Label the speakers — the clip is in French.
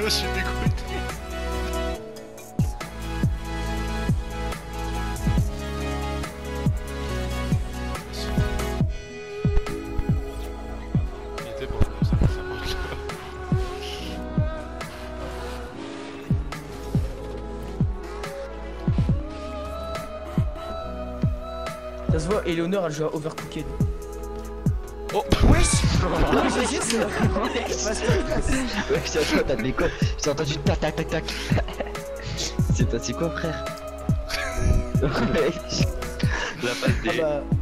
Speaker 1: Je suis dégoûté. Il était bon, ça monte là.
Speaker 2: Ça se voit, Eleonore elle joue à Overcooked.
Speaker 1: Oh
Speaker 2: Wesh. C'est
Speaker 3: Ouais, c'est toi, t'as de l'école. J'ai entendu tac tac tac tac. C'est quoi, frère?
Speaker 4: La passe
Speaker 2: Ah
Speaker 4: des.
Speaker 2: bah,